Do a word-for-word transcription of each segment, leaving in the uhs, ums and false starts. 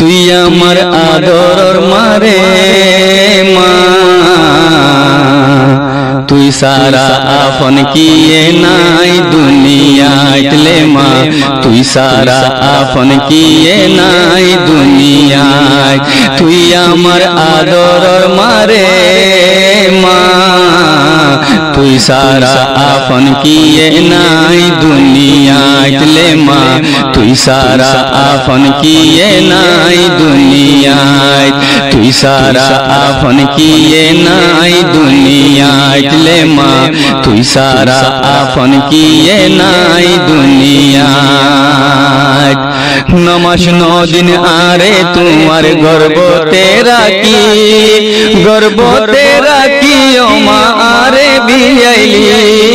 তুই আমার আদর মারে মা তুই সারা আপন কিয়ে নাই দুনিয়াতে মা তুই সারা আপন কিয়ে নাই দুনিয়ায় তুই আমার আদর মারে মা তুই সারা আপন কিয়ে নাই দুনিয়াতে মা তুই সারা আপন কিয়ে নাই দুনিয়ায় তুই সারা আপন কিয়ে নাই দুনিয়াতে মা তুই সারা আপন কিয়ে নাই দুনিয়ায় নমাস নদিন আরে তোমার গর্ব তেরা কি গর্ব তেরা কি ও মা আরে বিয়াইলি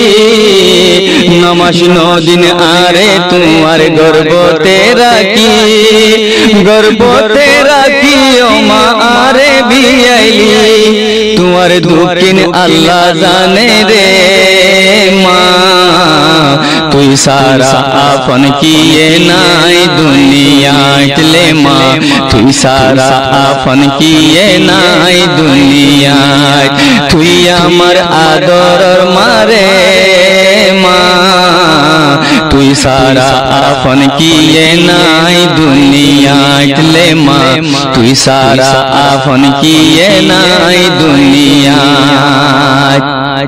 নমাস নদিন আরে তোমার গর্ব তেরা কি গর্ব তেরা কি ও মা আরে বিয়াইলি তোমার দুঃখিন আল্লাহ জানে রে মা তুই সারা আপন কিয়ে নাই দুনিয়াতে মা তুই সারা আপন কিয়ে নাই দুনিয়ায় তুই আমার আদর মারে মা তুই সারা আপন কিয়ে নাই দুনিয়াতে মা তুই সারা আপন কিয়ে নাই দুনিয়ায়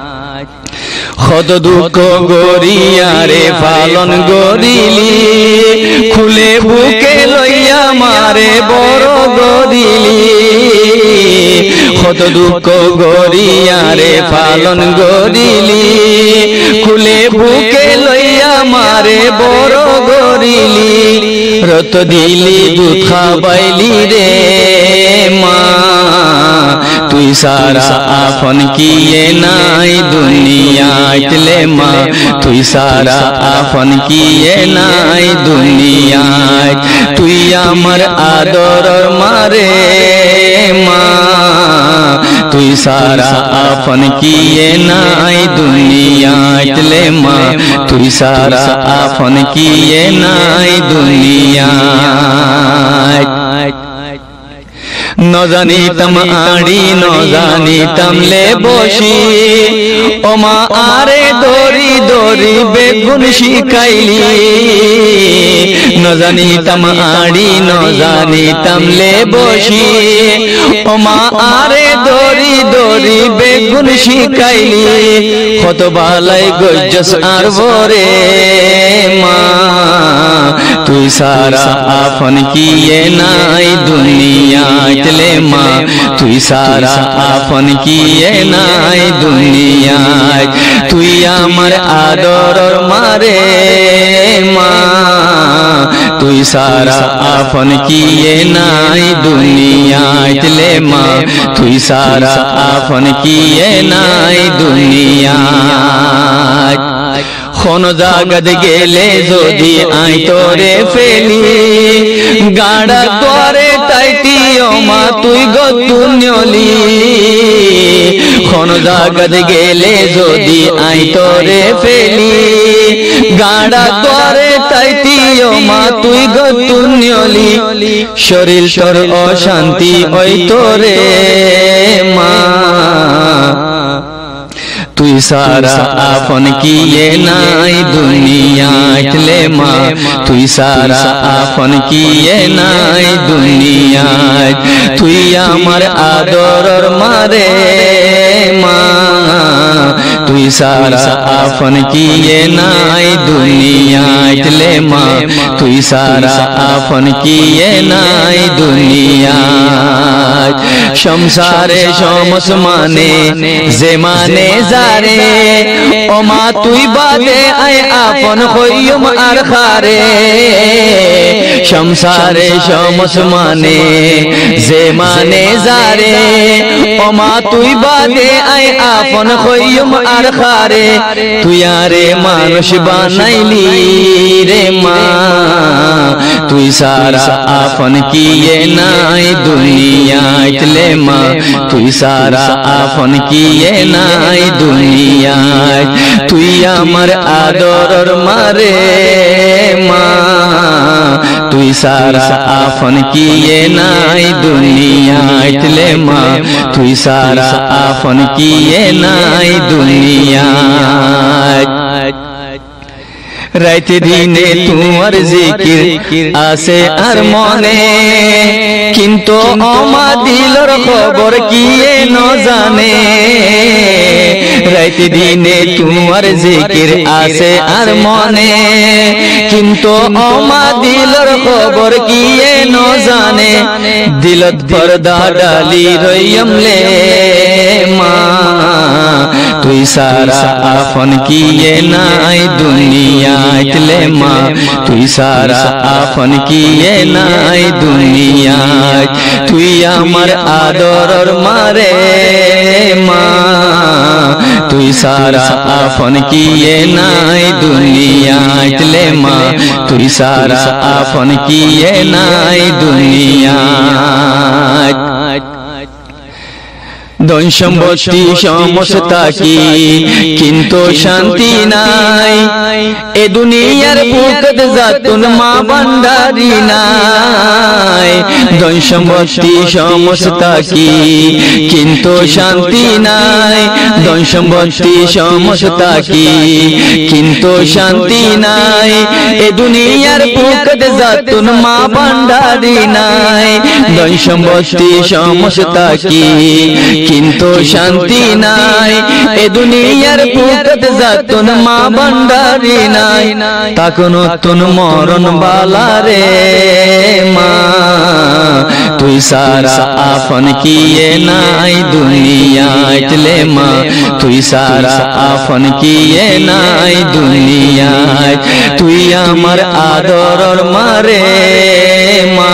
খদ দুঃখ গরিয়ারে পালন গরিলি খুলে বুকে লইয়া মারে বড় গরিলি খদ দুঃখ গরিয়ারে পালন গরিলি খুলে বুকে লইয়া মারে বড় গরিলি রত দিলি দুধ খাবাইলি রে মা তুই সারা আপন কিয়ে নাই দুনিয়াতে মা তুই সারা আপন কিয়ে নাই দুনিয়ায় তুই আমার আদর মারে মা তুই সারা আপন কিয়ে নাই দুনিয়াতে মা তুই সারা আপন কিয়ে নাই দুনিয়ায় न जानितम आड़ी न जानितम ले बसी ओ मा आरे दोरी दोरी बेगुन शिखाइली न जानितम आड़ी न जानितम ले बसी ओ मा आरे दोरी दोरी बेगुन शिखाइली कत बालाई गज्जस आर भरे मा तुई सारा आपन किए नाई दुनियाते मा तुई सारा आपन किए नाई दुनियाय तुई आमार आदर मारे मा तुई सारा आपन किए नाई दुनियाते मा तुई सारा आपन किए नाई दुनियाय কোন জায়গাত গেলে যদি আই তোরে ফেলি গাড়া তোরে তাইতিও মা তুই গো তুনিয়লি কোন জায়গাত গেলে যদি আই তোরে ফেলি গাড়া তোরে তাইতিও মা তুই গো তুনিয়লি শরীর তোর অশান্তি ওই তোরে মা तुई सारा आपन किए नाई दुनियाते मा तुई सारा आपन किए नाई दुनियाय तुई आमार आदर मारे मा तुई सारा आपन किए नाई दुनियाते मा तुई सारा आपन किए नाई दुनियाय संसारे समस माने जे माने रे ओ मा तुई बादे आय आपन होयम आर खारे संसारे समस माने जे माने जारे ओ मा तुई बादे आय आपन होयम आर खारे तुई आरे मानुष बानाइली रे मा तुई सारा आपन किए नाई दुनियाते मा तुई सारा आपन किए नाई दुनियाय तुई आमार आदर मारे मा তুই সারা আপন কিয়ে নাই দুনিয়াতে মা তুই সারা আপন কিয়ে নাই দুনিয়ায় রাতে দিনে তোমার জিকির আসে আর মনে কিন্তু আমার দিলর খবর কিয়ে ন জানে রাতে দিনে তোমার জিকির আসে আর মনে কিন্তু আমার দিলর খবর কিয়ে ন জানে দিলত পর্দা ডালি রইমলে মা তুই সারা আপন কিয়ে নাই দুনিয়াতে মা তুই সারা আপন কিয়ে নাই দুনিয়ায় তুই আমার আদরর মারে মা তুই সারা আপন কিয়ে নাই দুনিয়াতে মা তুই সারা আপন কিয়ে নাই দুনিয়ায় ধন সম্পত্তি সমস্ত কি কিন্তু শান্তি নাই এ দুনিয়ার বুকত জাতুন মা ভান্ডারি নাই ধন সম্পত্তি সমস্ত কি কিন্তু শান্তি নাই ধন সম্পত্তি সমস্ত কি কিন্তু শান্তি নাই এ দুনিয়ার বুকত জাতুন মা ভান্ডারি নাই ধন সম্পত্তি সমস্ত কি কিন্তু শান্তি নাই এ দুনিয়ার বুকত জাতুন মা ভান্ডারি নাই তখন তুন মরণ বালা রে মা তুই সারা আপন কিয়ে নাই দুনিয়াতে মা তুই সারা আপন কিয়ে নাই দুনিয়ায় তুই আমার আদরর মারে মা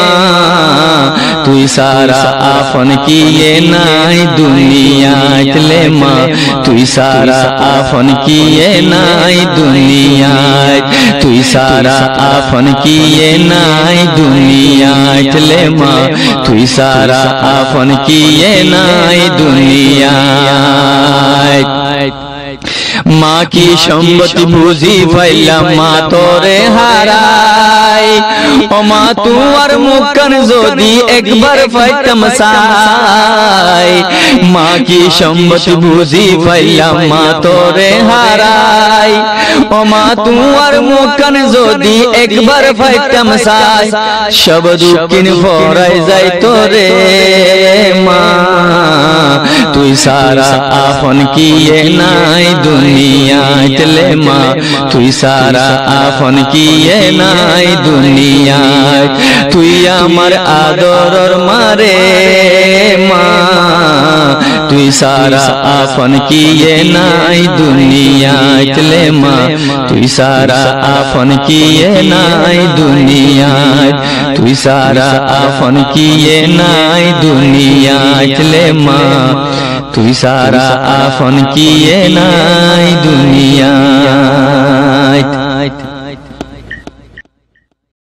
তুই সারা আপন কিয়ে নাই দুনিয়াতে মা তুই সারা আপন কিয়ে নাই দুনিয়ায় তুই সারা আপন কিয়ে নাই দুনিয়াতে মা তুই সারা আপন কিয়ে নাই দুনিয়ায় মা কি সম্পত্তি বুঝি পাইলাম মা তোরে হারাই ও মা তোমার মুখখান যদি একবার পাইতাম সাই মা কি সম্পত্তি বুঝি পাইলাম মা তোরে হারাই ও মা তোমার মুখখান যদি একবার পাইতাম সাই সব দুঃখিন ভরাই যাই তোরে মা তুই সারা আপন কিয়ে নাই দুনিয়াতে মা তুই সারা আপন কিয়ে নাই দুনিয়ায় তুই আমার আদরর মারে মা তুই সারা আপন কিয়ে নাই দুনিয়াতে মা তুই সারা আপন কিয়ে নাই দুনিয়ায় তুই সারা আপন কিয়ে নাই দুনিয়াতে মা তুই সারা আপন কিয়ে নাই দুনিয়ায়।